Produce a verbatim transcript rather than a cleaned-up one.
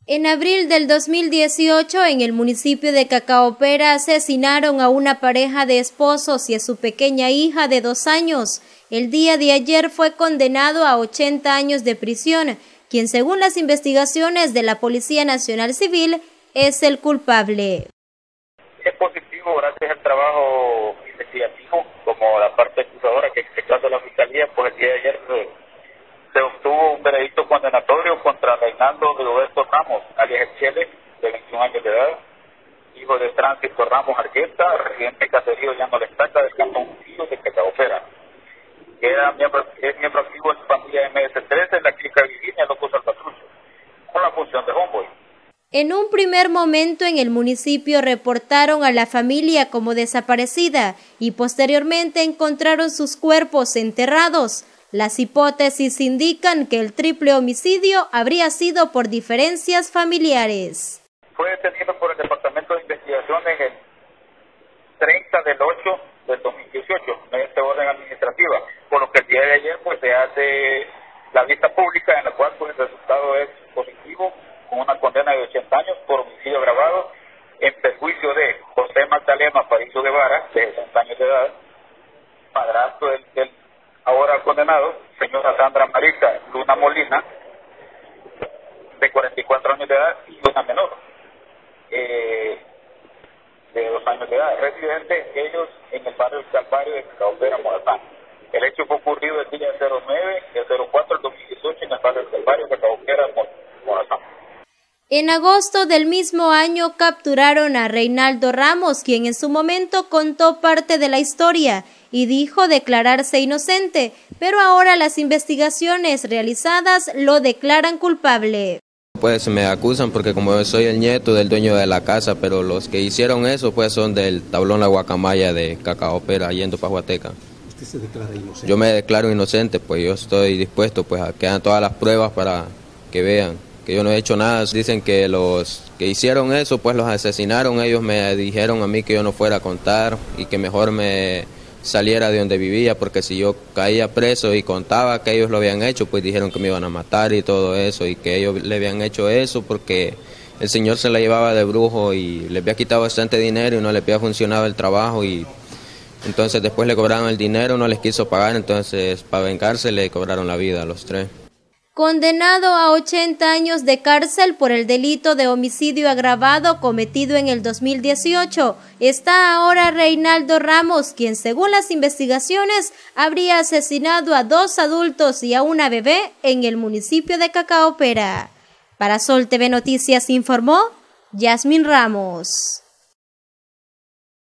En abril del dos mil dieciocho, en el municipio de Cacaopera, asesinaron a una pareja de esposos y a su pequeña hija de dos años. El día de ayer fue condenado a ochenta años de prisión, quien según las investigaciones de la Policía Nacional Civil es el culpable. Es positivo gracias al trabajo investigativo, como la parte acusadora que expresó la Fiscalía, pues el día de ayer se, se obtuvo un veredicto condenatorio contra Reinaldo Roberto Ramos, alias El Chele, de veintiún años de edad, hijo de Tránsito Ramos Argueta, residente caserío Llano La Estaca del cantón Murillo de Cacaopera, que era miembro, es miembro activo de su familia M S trece, la clica Virginia Loco Salvatrucho, con la función de homeboy. En un primer momento en el municipio reportaron a la familia como desaparecida y posteriormente encontraron sus cuerpos enterrados. Las hipótesis indican que el triple homicidio habría sido por diferencias familiares. Fue detenido por el Departamento de Investigaciones el treinta del ocho del dos mil dieciocho, en esta orden administrativa, por lo que el día de ayer pues se hace la vista pública en la cual pues el resultado es positivo, con una condena de ochenta años por homicidio agravado en perjuicio de José Magdaleno Aparicio Guevara, de sesenta años de edad, padrastro del, del ahora condenado, señora Sandra Marisa Luna Molina, de cuarenta y cuatro años de edad, y una menor, eh, de dos años de edad, residentes ellos en el barrio del Calvario de Cacaopera, Morazán. El hecho fue ocurrido el día cero nueve, el cero cuatro del dos mil dieciocho en el barrio del Calvario de Cacaopera, Morazán. En agosto del mismo año capturaron a Reinaldo Ramos, quien en su momento contó parte de la historia y dijo declararse inocente, pero ahora las investigaciones realizadas lo declaran culpable. Pues me acusan porque como yo soy el nieto del dueño de la casa, pero los que hicieron eso pues son del tablón La Guacamaya de Cacaopera, yendo para Huateca. ¿Usted se declara inocente? Yo me declaro inocente, pues yo estoy dispuesto pues a que hagan todas las pruebas para que vean que yo no he hecho nada. Dicen que los que hicieron eso pues los asesinaron, ellos me dijeron a mí que yo no fuera a contar y que mejor me saliera de donde vivía, porque si yo caía preso y contaba que ellos lo habían hecho, pues dijeron que me iban a matar y todo eso, y que ellos le habían hecho eso porque el señor se la llevaba de brujo y le había quitado bastante dinero y no le había funcionado el trabajo, y entonces después le cobraron el dinero, no les quiso pagar, entonces para vengarse le cobraron la vida a los tres. Condenado a ochenta años de cárcel por el delito de homicidio agravado cometido en el dos mil dieciocho, está ahora Reinaldo Ramos, quien según las investigaciones habría asesinado a dos adultos y a una bebé en el municipio de Cacaopera. Para Sol T V Noticias informó Yasmin Ramos.